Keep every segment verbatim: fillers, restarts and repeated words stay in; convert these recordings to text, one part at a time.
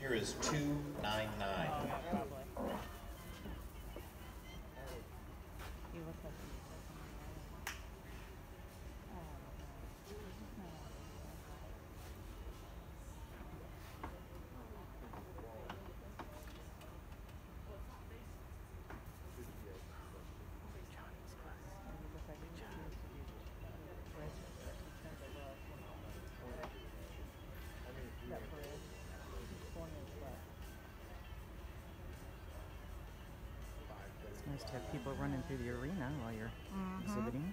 Here is two nine nine. Oh, probably. You look like you It's nice to have people running through the arena while you're mm-hmm. exhibiting.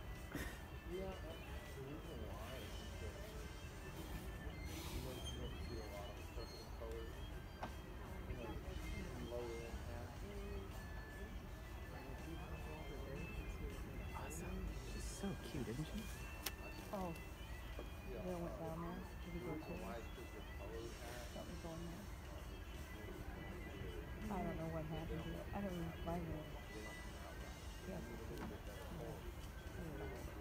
Awesome. She's so cute, isn't she? Oh, Will went down there. Did he go to something going there? I don't know what happened to it. I don't even find it. Yes. Yeah.